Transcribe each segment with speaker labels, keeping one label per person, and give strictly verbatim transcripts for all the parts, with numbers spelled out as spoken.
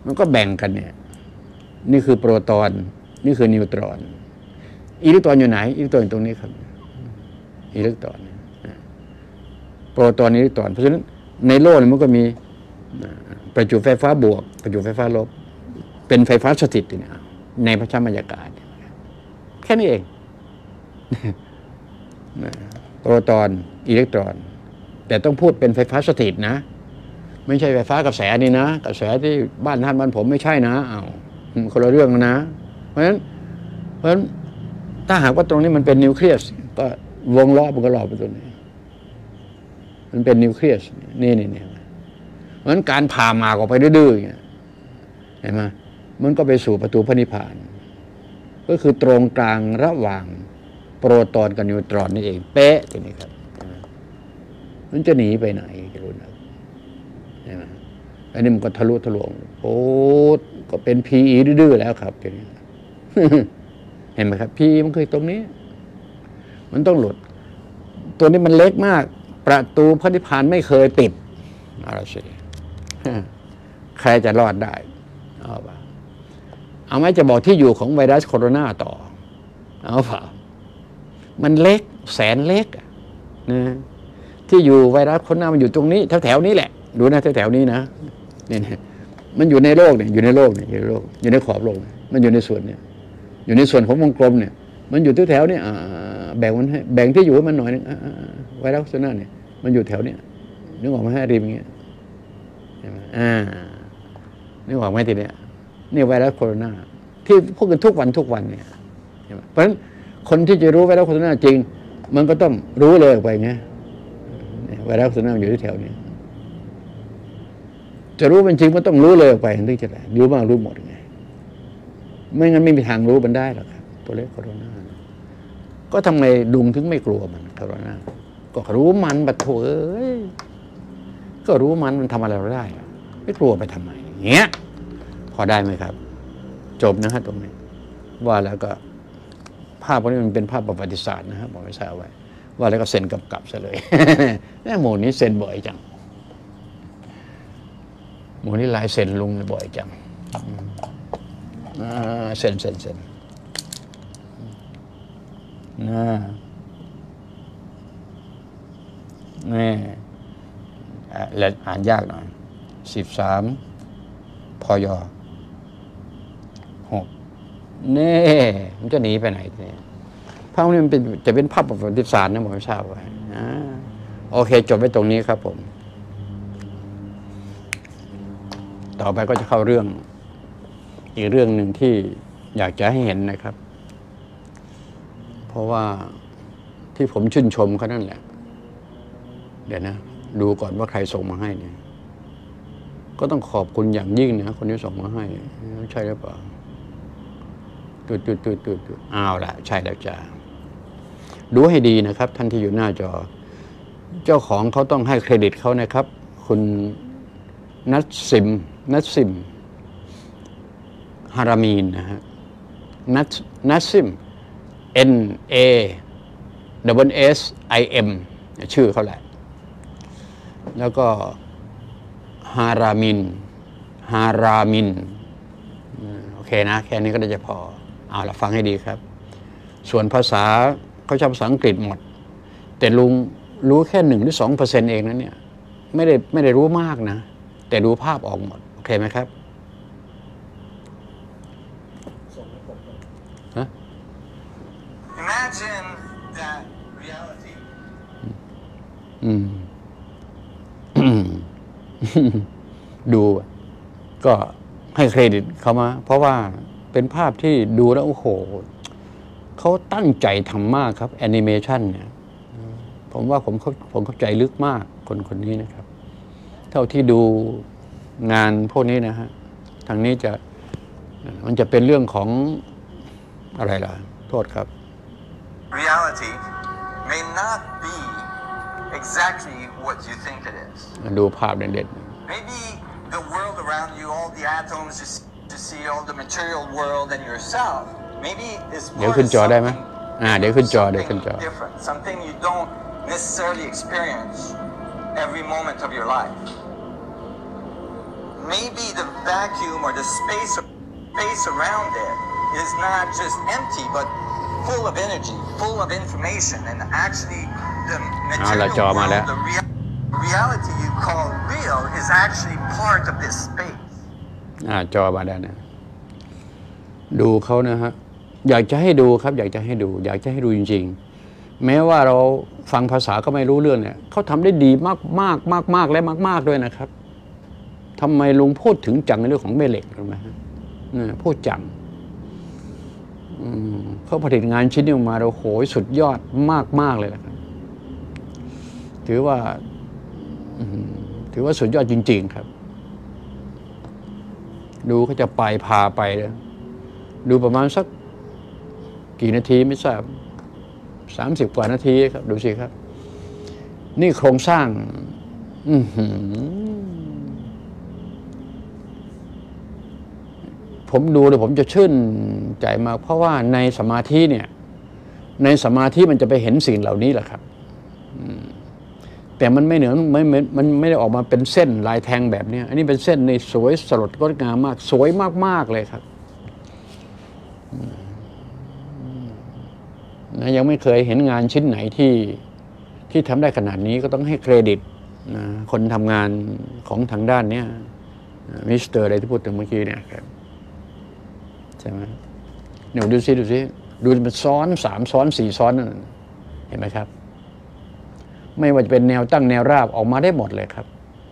Speaker 1: มันก็แบ่งกันเนี่ยนี่คือโปรตอนนี่คือนิวตรอนอิเล็กตรอนอยู่ไหนอิเล็กตรอนอยู่ตรงนี้ครับอิเล็กตรอนโปรตอนอิเล็กตรอนเพราะฉะนั้นในโลกมันก็มีประจุไฟฟ้าบวกประจุไฟฟ้าลบเป็นไฟฟ้าสถิตเนี่ยในพระชั้นบรรยากาศแค่นี้เองโปรตอนอิเล็กตรอนแต่ต้องพูดเป็นไฟฟ้าสถิตนะไม่ใช่ไฟฟ้ากระแสนี่นะกระแสที่บ้านท่านบ้านผมไม่ใช่นะอ้าวคนละเรื่องนะเพราะฉะนั้นเพราะฉะนั้นถ้าหากว่าตรงนี้มันเป็นนิวเคลียสก็วงล้อมันก็ล้อไปตรงนี้มันเป็นนิวเคลียสนี่นี่นี่เพราะฉะนั้นการผ่าหมากออกไปดื้อๆอย่างเงี้ยเห็นไหมมันก็ไปสู่ประตูพระนิพพานก็คือตรงกลางระหว่างโปรตอนกับนิวตรอนนี่เองเป๊ะทีนี้ครับมันจะหนีไปไหนจะรู้นะเห็นไหมอันนี้มันก็ทะลุทะลวงโอ้ก็เป็น พี อี ดื้อๆแล้วครับทีนี้เห็นไหมครับ พี อี มันคือตรงนี้มันต้องหลุดตัวนี้มันเล็กมากประตูพระนิพพานไม่เคยติดอะไรสิใครจะรอดได้เอาป่ะเอาไหมจะบอกที่อยู่ของไวรัสโคโรนาต่อเอาป่ะมันเล็กแสนเล็กนะที่อยู่ไวรัสโคโรนามันอยู่ตรงนี้แถวๆนี้แหละดูนะแถวๆนี้นะนี่นะมันอยู่ในโลกเนี่ยอยู่ในโลกเนี่ยอยู่ในโลกอยู่ในขอบโลกมันอยู่ในส่วนเนี่ยอยู่ในส่วนของวงกลมเนี่ยมันอยู่แถวๆนี้แบ่งมันให้แบ่งที่อยู่ให้มันหน่อยนึงไวรัสโคโรนาเนี่ยมันอยู่แถวเนี้ยนึกออกไหมให้ริมอย่างเงี้ยอ่านึกออกไหมทีเนี้ยนี่ไวรัสโคโรนาที่พูดกันทุกวันทุกวันเนี่ยเพราะฉะนั้นคนที่จะรู้ไวรัสโคโรนาจริงมันก็ต้องรู้เลยออกไปไงไวรัสโคโรนาอยู่ที่แถวนี้จะรู้เป็นจริงก็ต้องรู้เลยออกไปถึงจะได้รู้บ้างรู้หมดไงไม่งั้นไม่มีทางรู้มันได้หรอกครับตัวเลขโคโรนาก็ทำไมดุงถึงไม่กลัวมันโคโรนาก็รู้มันบัดโถเอ้ยก็รู้มันมันทำอะไรเราได้ไม่กลัวไปทำไมเงี้ยพอได้ไหมครับจบนะฮะตรงนี้ว่าแล้วก็ภาพพวกนี้มันเป็นภาพประวัติศาสตร์นะครับบอกไม่ทราบไว้ว่าแล้วก็เซ็นกำกับซะเลยแม่หมูนี้เซ็นบ่อยจังหมูนี้ลายเซ็นลุงบ่อยจังเซ็นเซ็นเซ็นนะนี่และอ่านยากหน่อยสิบสามพยหกนี่มันจะหนีไปไหนเนี่ยภาพนี้มันเป็นจะเป็นภาพประวัติศาสตร์นะผมไม่ทราบว่าโอเคจบไปตรงนี้ครับผมต่อไปก็จะเข้าเรื่องอีกเรื่องหนึ่งที่อยากจะให้เห็นนะครับเพราะว่าที่ผมชื่นชมเขานั่นแหละเดี๋ยวนะดูก่อนว่าใครส่งมาให้เนี่ยก็ต้องขอบคุณอย่างยิ่งนะคนที่ส่งมาให้ใช่หรือเปล่าตุดตุดตุดตุดตุดอ้าวละใช่แล้วจ้าดูให้ดีนะครับท่านที่อยู่หน้าจอเจ้าของเขาต้องให้เครดิตเขานะครับคุณนัทซิมนัทซิมฮารามีนนะฮะนัทนัทซิม N A W S I M ชื่อเขาแหละแล้วก็ฮารามินฮารามินโอเคนะแค่นี้ก็จะพอเอาละฟังให้ดีครับส่วนภาษาเขาใช้ภาษาอังกฤษหมดแต่ลุงรู้แค่หนึ่งหรือสองเปอร์เซ็นต์เองนะเนี่ยไม่ได้ไม่ได้รู้มากนะแต่ดูภาพออกหมดโอเคไหมครับฮะ
Speaker 2: Imagine that reality
Speaker 1: อืมดูก็ให้เครดิตเขามาเพราะว่าเป็นภาพที่ดูแล้วโอ้โหเขาตั้งใจทำมากครับแอนิเมชันเนี่ยผมว่าผมเขาผมเข้าใจลึกมากคนคนนี้นะครับเท่าที่ดูงานพวกนี้นะฮะทางนี้จะมันจะเป็นเรื่องของอะไรล่ะโทษครับ
Speaker 2: Reality may not be exactly what you think it is
Speaker 1: ดูภาพเด็ด
Speaker 2: ๆ Maybe the world around you all the atoms you to see all the material world and yourself maybe is
Speaker 1: เดี๋ยวขึ้นจอได้ไหมอ่าเดี๋ยวขึ้นจอเดี๋ยวขึ้นจอ
Speaker 2: different something you don't necessarily experience every moment of your life maybe the vacuum or the space space around it is not just empty, but full of energy, full of information, and actually the material world, the real, reality you call real, is actually part of this space.
Speaker 1: อ่าจอมาแล้วนะดูเขานะฮะอยากจะให้ดูครับอยากจะให้ดูอยากจะให้ดูจริงๆแม้ว่าเราฟังภาษาก็ไม่รู้เรื่องเนี่ยเขาทำได้ดีมากมากมากมากและมากมากด้วยนะครับทำไมลุงพูดถึงจังในเรื่องของแม่เหล็กรู้ไหมฮะพูดจังเขาผลิตงานชิ้นนี้ออกมาเราโหยสุดยอดมากมากเลยนะครับถือว่าถือว่าสุดยอดจริงๆครับดูเขาจะไปพาไปเลยดูประมาณสักกี่นาทีไม่ทราบสามสิบกว่านาทีครับดูสิครับนี่โครงสร้างอือหือผมดูแล้วผมจะชื่นใจมากเพราะว่าในสมาธิเนี่ยในสมาธิมันจะไปเห็นสิ่งเหล่านี้แหละครับแต่มันไม่เหนือไม่มันไม่ได้ออกมาเป็นเส้นลายแทงแบบนี้อันนี้เป็นเส้นในสวยสลดงดงามมากสวยมากๆเลยครับนะยังไม่เคยเห็นงานชิ้นไหนที่ที่ทำได้ขนาดนี้ก็ต้องให้เครดิตนะคนทำงานของทางด้านนี้มิสเตอร์อะไรที่พูดถึงเมื่อกี้เนี่ยครับใช่ไหมเนี่ยดูซิดูซิดูมันซ้อนสามซ้อนสี่ซ้อนนั่นเห็นไหมครับไม่ว่าจะเป็นแนวตั้งแนวราบออกมาได้หมดเลยครับ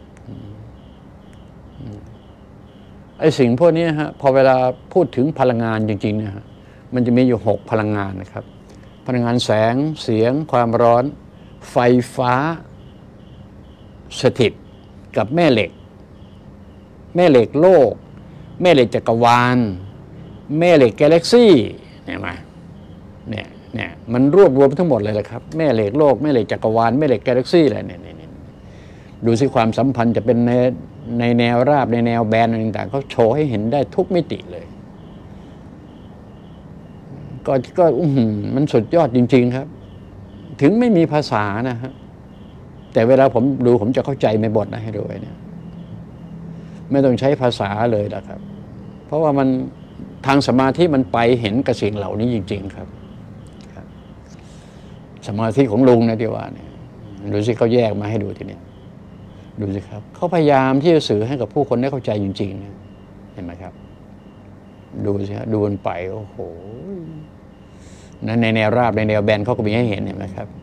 Speaker 1: ไอ้สิ่งพวกนี้ฮะพอเวลาพูดถึงพลังงานจริงๆเนี่ยมันจะมีอยู่หกพลังงานนะครับพลังงานแสงเสียงความร้อนไฟฟ้าสถิตกับแม่เหล็กแม่เหล็กโลกแม่เหล็กจักรวาลแม่เหล็กกาแล็กซี่เนี่ยมาเนี่ยเนี่ยมันรวบรวมทั้งหมดเลยแหละครับแม่เหล็กโลกแม่เหล็กจักรวาลแม่เหล็กกาแล็กซี่อะไรเนี่ยเนี่ยดูสิความสัมพันธ์จะเป็นในในแนวราบในแนวแบนอะไรต่างๆเขาโชว์ให้เห็นได้ทุกมิติเลยก็ก็อืมันสุดยอดจริงๆครับถึงไม่มีภาษานะฮะแต่เวลาผมดูผมจะเข้าใจในบทนะให้ดูเนี่ยไม่ต้องใช้ภาษาเลยนะครับเพราะว่ามันทางสมาธิมันไปเห็นกับสิ่งเหล่านี้จริงๆครับสมาธิของลุงนะที่ว่าเนี่ยดูสิเขาแยกมาให้ดูทีนี้ดูสิครับเขาพยายามที่จะสื่อให้กับผู้คนได้เข้าใจจริงๆนะเห็นไหมครับดูสิฮะดูมันไปโอ้โหนั้นในแนวราบในแนวแบนเขาก็มีให้เห็นเห็นไหมครับ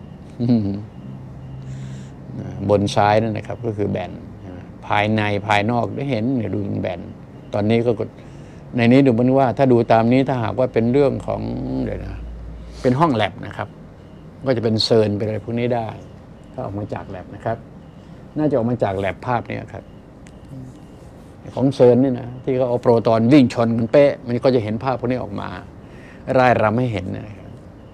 Speaker 1: บนซ้ายนั่นนะครับก็คือแบนภายในภายนอกได้เห็นเนี่ยดูมันแบนตอนนี้ก็ในนี้ดูมันว่าถ้าดูตามนี้ถ้าหากว่าเป็นเรื่องของเดี๋ยวนะเป็นห้องแลบนะครับก็จะเป็นเซิร์นเป็นอะไรพวกนี้ได้ถ้าออกมาจากแลบนะครับน่าจะออกมาจากแลบภาพนี้ครับของเซิร์นนี่นะที่เขาเอาโปรตอนวิ่งชนกันเป๊ะมันก็จะเห็นภาพพวกนี้ออกมาร่ายรำให้เห็นนะครับ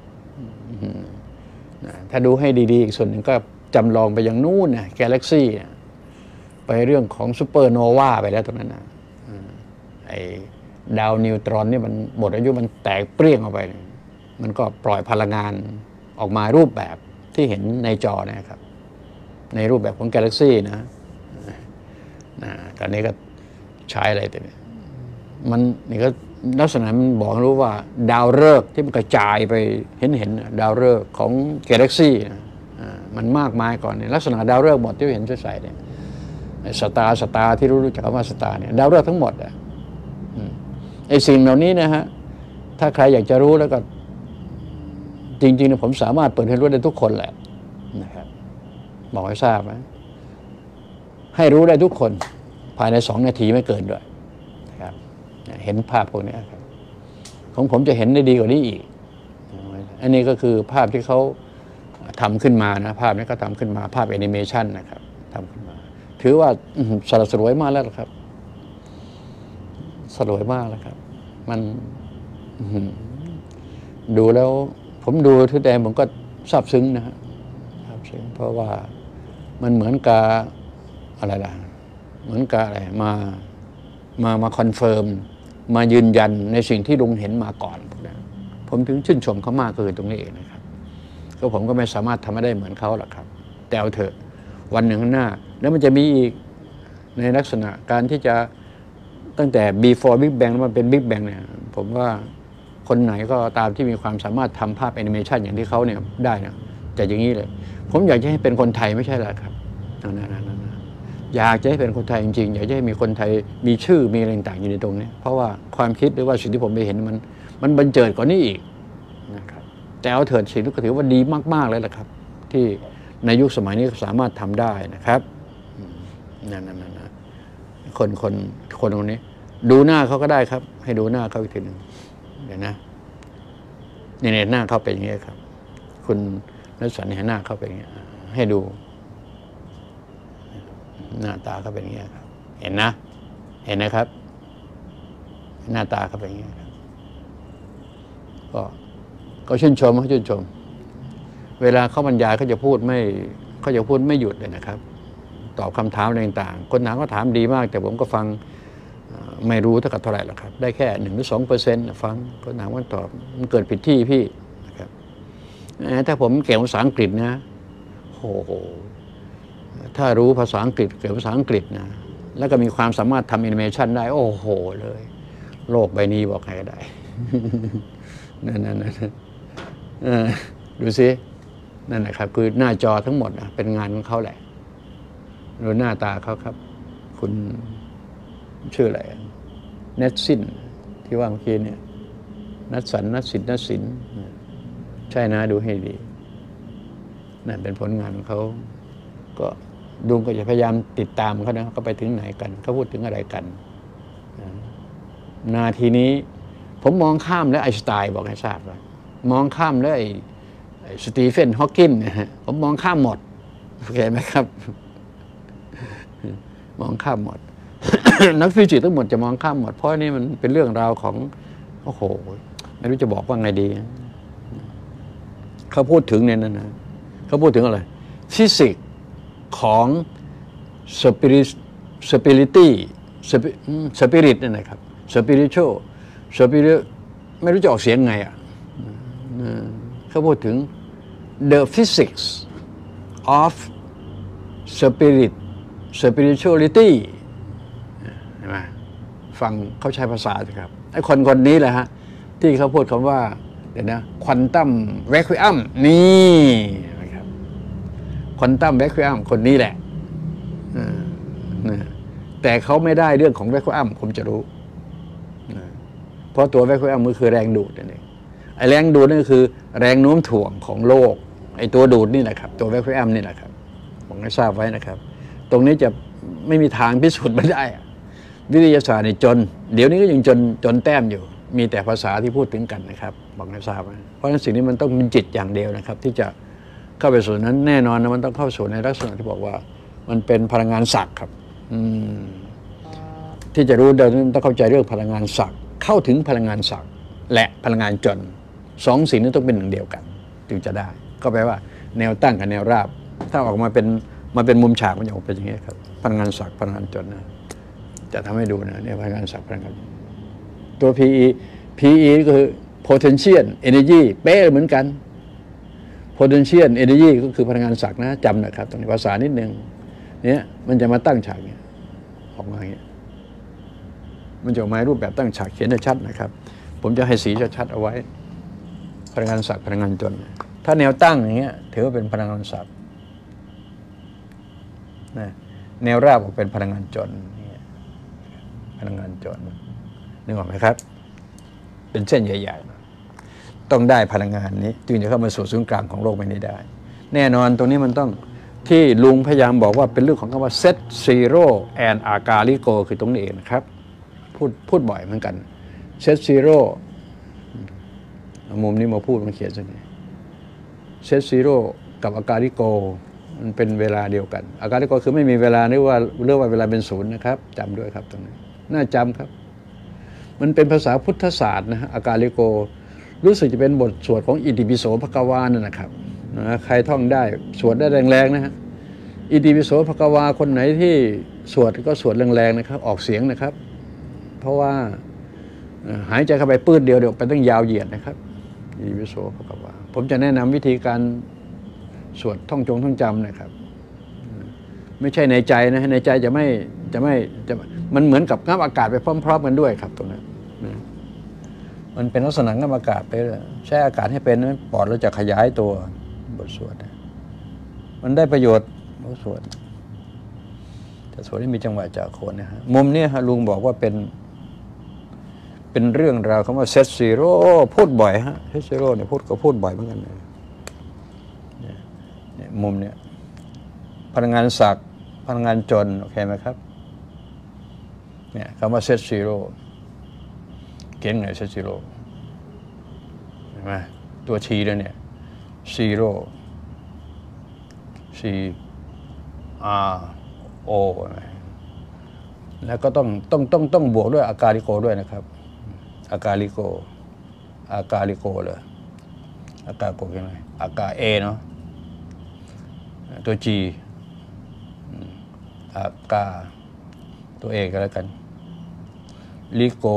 Speaker 1: ถ้าดูให้ดีๆอีกส่วนหนึ่งก็จำลองไปอย่างนู้นนะกาแล็กซี่ไปเรื่องของซูเปอร์โนวาไปแล้วตรงนั้นนะไอ้ดาวนิวตรอนนี่มันหมดอายุมันแตกเปรี้ยงออกไปมันก็ปล่อยพลังงานออกมารูปแบบที่เห็นในจอนะครับในรูปแบบของกาแล็กซี่นะนะตอนนี้ก็ใช้อะไรแต่มันนี่ก็ลักษณะมันบอกรู้ว่าดาวฤกษ์ที่มันกระจายไปเห็นเห็นดาวฤกษ์ของกาแล็กซี่นะมันมากมายก่อนเนี่ยลักษณะดาวฤกษ์หมดที่เห็นใสๆเนี่ยสตาร์สตาร์ที่รู้จักคำว่าสตาร์เนี่ยดาวฤกษ์ทั้งหมดอ่ะไอ้สิ่งเหล่านี้นะฮะถ้าใครอยากจะรู้แล้วก็จริงๆผมสามารถเปิดให้รู้ได้ทุกคนแหละนะครับบอกให้ทราบนะให้รู้ได้ทุกคนภายในสองนาทีไม่เกินด้วยนะครับเห็นภาพพวกนี้ครับของผมจะเห็นได้ดีกว่านี้อีกอันนี้ก็คือภาพที่เขาทำขึ้นมานะภาพนี้ก็ทำขึ้นมาภาพแอนิเมชันนะครับทำขึ้นมาถือว่าสละสลวยมากแล้วครับสลวยมากแล้วครับมันดูแล้วผมดูทุกแดงผมก็ซาบซึ้งนะฮะซาบซึ้งเพราะว่ามันเหมือนกับอะไรล่ะเหมือนกับอะไรมามามาคอนเฟิร์มมายืนยันในสิ่งที่ลุงเห็นมาก่อนผมถึงชื่นชมเขามากคือตรงนี้เองนะครับก็ผมก็ไม่สามารถทำได้เหมือนเขาหรอกครับแต่เอาเถอะวันหนึ่งข้างหน้าแล้วมันจะมีอีกในลักษณะการที่จะตั้งแต่ before Big Bang มันเป็น Big Bang เนี่ยผมว่าคนไหนก็ตามที่มีความสามารถทำภาพแอนิเมชันอย่างที่เขาเนี่ยได้เนี่ยจะอย่างนี้เลยผมอยากจะให้เป็นคนไทยไม่ใช่หรอครับนั่นๆๆอยากจะให้เป็นคนไทยจริงๆอยากจะให้มีคนไทยมีชื่อมีอะไรต่างๆอยู่ในตรงนี้เพราะว่าความคิดหรือว่าสิ่งที่ผมไปเห็นมันมันบันเจิดกว่านี้อีกนะครับแต่เอาเถิดสิ่งที่ก็ถือว่าดีมากๆเลยแหละครับที่ในยุคสมัยนี้สามารถทำได้นะครับนั่นๆๆคนคนคนตรงนี้ดูหน้าเขาก็ได้ครับให้ดูหน้าเขาอีกทีหนึ่งเดี๋ยวนะเนี่ยหน้าเขาเป็นอย่างนี้ครับคุณนักสันนิษฐานหน้าเขาเป็นอย่างนี้ให้ดูหน้าตาเขาเป็นอย่างนี้ครับเห็นนะเห็นนะครับหน้าตาเขาเป็นอย่างนี้ครับก็ก็ชื่นชมเขาชื่นชมเวลาเขาบรรยายเขาจะพูดไม่เขาจะพูดไม่หยุดเลยนะครับตอบคำถามอะไรต่างๆคนถามก็ถามดีมากแต่ผมก็ฟังไม่รู้เท่ากับเท่าไหร่หรอกครับได้แค่หนึ่งหรือสองเปอร์เซ็นต์ฟังคนถามว่าตอบมันเกิดผิดที่พี่นะครับถ้าผมเก่งภาษาอังกฤษนะโอ้โหถ้ารู้ภาษาอังกฤษเก่งภาษาอังกฤษนะแล้วก็มีความสามารถทำแอนิเมชันได้โอ้โหเลยโลกใบนี้บอกใครก็ได้นั่นนั่นนั่นดูสินั่นนะครับคือหน้าจอทั้งหมดนะเป็นงานของเขาแหละดูหน้าตาเขาครับคุณชื่ออะไรเนตสินที่ว่าเมื่อกี้เนี่ยนัทสันนัทสินนัทสินใช่นะดูให้ดีนั่นเป็นผลงานของเขาก็ดูก็จะพยายามติดตามเขานะเขาไปถึงไหนกันเขาพูดถึงอะไรกันนาทีนี้ผมมองข้ามแล้วไอน์สไตน์บอกให้ทราบว่ามองข้ามแล้วไอ้สตีเฟนฮอว์กินส์นะฮะผมมองข้ามหมดโอเคไหมครับมองข้ามหมด นักฟิสิกส์ทั้งหมดจะมองข้ามหมดเพราะนี่มันเป็นเรื่องราวของโอ้โหไม่รู้จะบอกว่าไงดีเขาพูดถึงเนี่ยนะเขาพูดถึงอะไรฟิสิกส์ของสปิริตสปิริตี้สปิริตนั่นนะครับสปิริตชัลสปิริตไม่รู้จะออกเสียงไงอ่ะเขาพูดถึง the physics of spirit spirituality เห็นไหมฟังเขาใช้ภาษาสิครับไอ้คนคนนี้แหละฮะที่เขาพูดคำว่าเดี๋ยวนะควอนตัมแวควิอัมนี่นะครับควอนตัมแวควิอัมคนนี้แหละแต่เขาไม่ได้เรื่องของแวควิอัมผมจะรู้เพราะตัวแวควิอัมมันคือแรงดูดนั่นเองไอ้แรงดูดนั่นคือแรงโน้มถ่วงของโลกไอ้ตัวดูดนี่แหละครับตัวแวควิอัมนี่แหละครับผมให้ทราบไว้นะครับตรงนี้จะไม่มีทางพิสูจน์ไม่ได้วิทยาศาสตร์นี่จนเดี๋ยวนี้ก็ยังจนจนแต้มอยู่มีแต่ภาษาที่พูดถึงกันนะครับบอกให้ทราบเพราะฉะนั้นสิ่งนี้มันต้องเป็นจิตอย่างเดียวนะครับที่จะเข้าไปสู่นั้นแน่นอนนะมันต้องเข้าสู่ในลักษณะที่บอกว่ามันเป็นพลังงานศักดิ์ครับที่จะรู้เดี๋ยวนี้ต้องเข้าใจเรื่องพลังงานศักดิ์เข้าถึงพลังงานศักดิ์และพลังงานจนสองสิ่งนี้ต้องเป็นหนึ่งเดียวกันจึงจะได้ก็แปลว่าแนวตั้งกับแนวราบถ้าออกมาเป็นมาเป็นมุมฉากมันจะออกเป็นอย่างนี้ครับพลังงานศักดิ์พลังงานจนนะจะทำให้ดูนะเนี่ยพลังงานศักดิ์พลังงานตัว พี อี พี อี ก็คือ potential energy เป๊ะเหมือนกัน potential energy ก็คือพลังงานศักดิ์นะจำนะครับตรงนี้ภาษานิดนึงเนี่ยมันจะมาตั้งฉากเนี่ยออกมาอย่างเงี้ยมันจะออกมารูปแบบตั้งฉากเขียนได้ชัดนะครับผมจะให้สีชัดๆเอาไว้พลังงานศักดิ์พลังงานจนถ้าแนวตั้งอย่างเงี้ยถือว่าเป็นพลังงานศักดิ์นะแนวราบเป็นพลังงานจนพลังงานจนนึกออกไหมครับเป็นเส้นใหญ่ๆต้องได้พลังงานนี้จึงจะเข้ามาสู่ศูนย์กลางของโลกใบนี้ได้แน่นอนตรงนี้มันต้องที่ลุงพยายามบอกว่าเป็นเรื่องของคำว่า set zero and agarico คือตรงนี้เองนะครับพูดพูดบ่อยเหมือนกัน set zero มุมนี้มาพูดมาเขียนสักนิด set zero กับ agarico มันเป็นเวลาเดียวกัน agarico คือไม่มีเวลาเรียกว่าเรียกว่าเวลาเป็นศูนย์นะครับจำด้วยครับตรงนี้น่าจำครับมันเป็นภาษาพุทธศาสตร์นะฮะอากาลิโกรู้สึกจะเป็นบทสวดของอิติปิโสภควานั่นนะครับนะใครท่องได้สวดได้แรงๆนะฮะอิติปิโสภควาคนไหนที่สวดก็สวดแรงๆนะครับออกเสียงนะครับเพราะว่าหายใจเข้าไปปื้ดเดียวเดี๋ยวไปต้องยาวเหยียดนะครับอิติปิโสภควาผมจะแนะนำวิธีการสวดท่องจงท่องจำนะครับไม่ใช่ในใจนะในใจจะไม่จะไม่จะมันเหมือนกับงับอากาศไปพร้อมๆกันด้วยครับตรงนั้นนะมันเป็นลักษณะงับอากาศไปใช้อากาศให้เป็นปอดเราจะขยายตัวบทสวดมันได้ประโยชน์บทสวดแต่สวดที่มีจังหวะจากโคนนะฮะมุมนี้ฮะลุงบอกว่าเป็นเป็นเรื่องราวคำว่าเซตซีโร่พูดบ่อยฮะเซตซีโร่เนี่ยพูดก็พูดบ่อยเหมือนกันเลยเนี่ยมุมเนี้ยพนักงานศักดิ์พนักงานจนโอเคไหมครับเนี่ยคำว่าเซตซีโร่เขียนไงเซตซีโร่เห็นไหมตัวทีแล้วเนี่ยซีโร่ซีอาร์โอแล้วก็ต้องต้องต้องต้องบวกด้วยอากาลิโกด้วยนะครับอากาลิโกอากาลิโกเลยอากาโกยังไงอากาเอเนาะตัวจีอากาตัวเอก็แล้วกันลิโก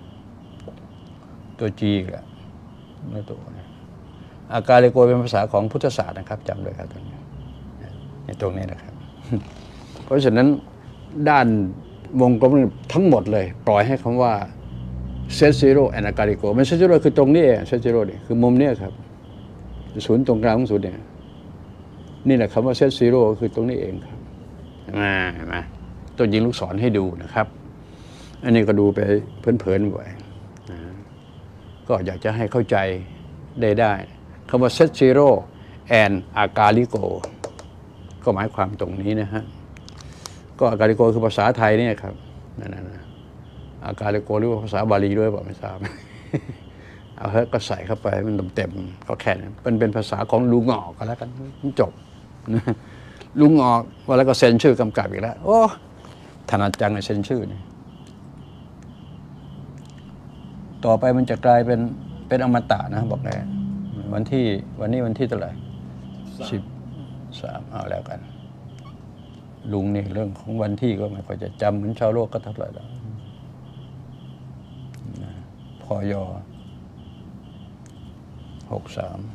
Speaker 1: ตัวจีแหละไม่ตัวอากาลิโกเป็นภาษาของพุทธศาสตร์นะครับจำเลยครับตรงนี้ในตรงนี้นะครับเพราะฉะนั้นด้านวงกลมทั้งหมดเลยปล่อยให้คำว่าเซตซีโร่แอนอากาลิโกมันเซตซีโร่คือตรงนี้เองเซตซีโร่นี่คือมุมนี้ครับศูนย์ตรงกลางของศูนย์เนี่ยนี่แหละคำว่าเซตซีโร่คือตรงนี้เองครับมาเห็นไหมตัวยิงลูกศรให้ดูนะครับอันนี้ก็ดูไปเพลินๆบ่อยก็อยากจะให้เข้าใจได้ได้คำว่าเซตซีโร่แอนอากาลิโกก็หมายความตรงนี้นะฮะก็อากาลิโกคือภาษาไทยเนี่ยครับนั่นนะอากาลิโกหรือว่าภาษาบาลีด้วยเปล่าไม่ทราบเอาเฮ้ยก็ใส่เข้าไปมันเต็มๆก็แค่นั้นเป็นเป็นภาษาของลุงงอกก็แล้วกันจบลุงงอกว่าแล้วก็เซ็นชื่อกำกับอีกแล้วโอ้ถนัดจังเลยเซ็นชื่อนี่ต่อไปมันจะกลายเป็นเป็นอมตะนะบอกเลยวันที่วันนี้วันที่เท่าไหร่สิบสามเอาแล้วกันลุงนี่เรื่องของวันที่ก็ไม่ค่อยจะจำเหมือนชาวโลกก็เท่าไหร่แล้วพอยอหกสาม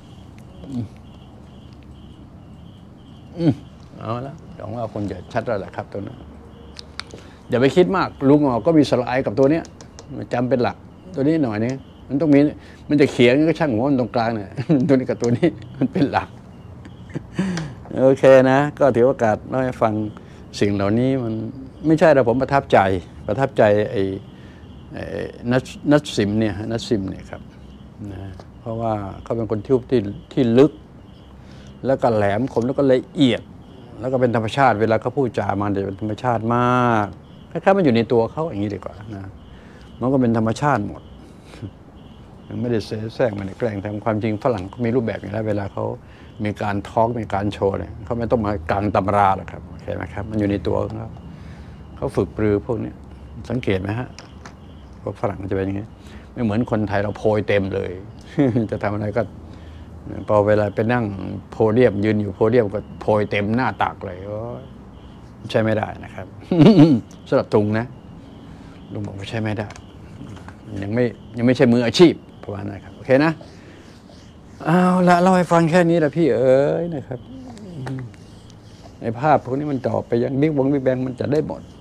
Speaker 1: เอาละหวังว่าคนจะชัดแล้วแหละครับตัวนั้นอย่าไปคิดมากลุงออกก็มีสไลด์กับตัวเนี้ยจำเป็นหลักตัวนี้หน่อยนึงมันต้องมีมันจะเขียนก็ช่างหัวมันตรงกลางเนี่ยตัวนี้กับตัวนี้มันเป็นหลักโอเคนะก็ถือโอกาสเล่าให้ฟังสิ่งเหล่านี้มันไม่ใช่แต่ผมประทับใจประทับใจไอ้นัทนัทซิมเนี่ยนัทซิมเนี่ยครับนะเพราะว่าเขาเป็นคนที่ที่ที่ลึกแล้วก็แหลมคมแล้วก็ละเอียดแล้วก็เป็นธรรมชาติเวลาเขาพูดจามันจะเป็นธรรมชาติมากคล้ายๆมันอยู่ในตัวเขาอย่างนี้ดีกว่านะมันก็เป็นธรรมชาติหมดยังไม่ได้เสแสร้งมันแกล้งทำความจริงฝรั่งเขามีรูปแบบอย่างไรเวลาเขามีการทอล์กมีการโชว์เนี่ยเขาไม่ต้องมากางตำราหรอกครับโอเคไหมครับมันอยู่ในตัวของเขาเขาฝึกปรือพวกนี้สังเกตไหมฮะพวกฝรั่งจะเป็นอย่างนี้ไม่เหมือนคนไทยเราโพยเต็มเลย จะทำอะไรก็พอเวลาไปนั่งโพเดียมยืนอยู่โพเดียมก็โพยเต็มหน้าตักเลยก็ใช่ไม่ได้นะครับ สำหรับตุงนะลุงบอกว่าใช่ไม่ได้ยังไม่ยังไม่ใช่มืออาชีพประมาณนั้นครับโอเคนะเอาละเล่าให้ฟังแค่นี้ละพี่เอ๋ยนะครับในภาพพวกนี้มันต่อไปยังบิ๊กวงบิ๊กแบงมันจะได้หมด